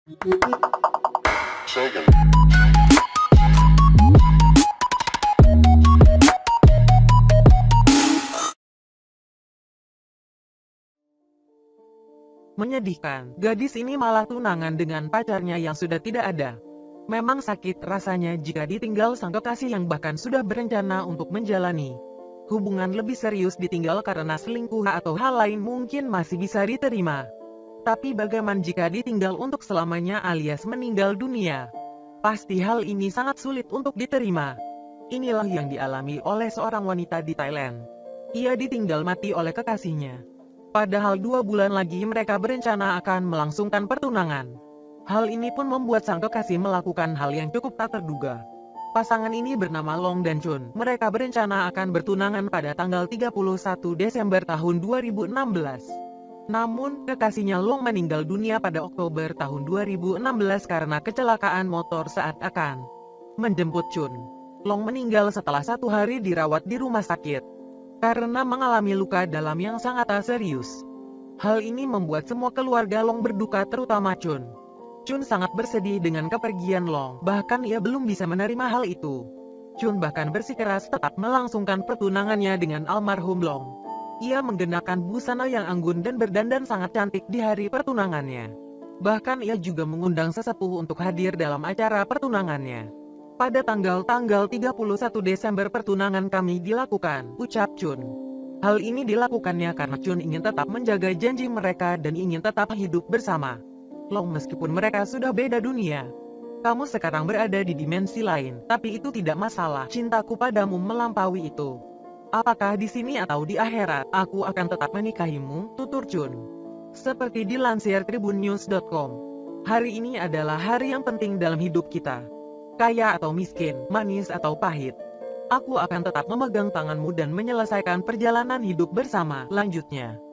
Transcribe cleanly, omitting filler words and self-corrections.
Menyedihkan, gadis ini malah tunangan dengan pacarnya yang sudah tidak ada. Memang sakit rasanya jika ditinggal sang kekasih yang bahkan sudah berencana untuk menjalani hubungan lebih serius ditinggal karena selingkuh atau hal lain mungkin masih bisa diterima. Tapi bagaimana jika ditinggal untuk selamanya alias meninggal dunia? Pasti hal ini sangat sulit untuk diterima. Inilah yang dialami oleh seorang wanita di Thailand. Ia ditinggal mati oleh kekasihnya. Padahal 2 bulan lagi mereka berencana akan melangsungkan pertunangan. Hal ini pun membuat sang kekasih melakukan hal yang cukup tak terduga. Pasangan ini bernama Long dan Chun. Mereka berencana akan bertunangan pada tanggal 31 Desember tahun 2016. Namun, kekasihnya Long meninggal dunia pada Oktober tahun 2016 karena kecelakaan motor saat akan menjemput Chun. Long meninggal setelah 1 hari dirawat di rumah sakit karena mengalami luka dalam yang sangat serius. Hal ini membuat semua keluarga Long berduka, terutama Chun. Chun sangat bersedih dengan kepergian Long, bahkan ia belum bisa menerima hal itu. Chun bahkan bersikeras tetap melangsungkan pertunangannya dengan almarhum Long. Ia menggunakan busana yang anggun dan berdandan sangat cantik di hari pertunangannya. Bahkan ia juga mengundang sesepuh untuk hadir dalam acara pertunangannya. Pada tanggal 31 Desember pertunangan kami dilakukan, ucap Chun. Hal ini dilakukannya karena Chun ingin tetap menjaga janji mereka dan ingin tetap hidup bersama Long meskipun mereka sudah beda dunia. Kamu sekarang berada di dimensi lain, tapi itu tidak masalah. Cintaku padamu melampaui itu. Apakah di sini atau di akhirat, aku akan tetap menikahimu, tutur Chun. Seperti dilansir tribunnews.com. Hari ini adalah hari yang penting dalam hidup kita. Kaya atau miskin, manis atau pahit. Aku akan tetap memegang tanganmu dan menyelesaikan perjalanan hidup bersama, lanjutnya.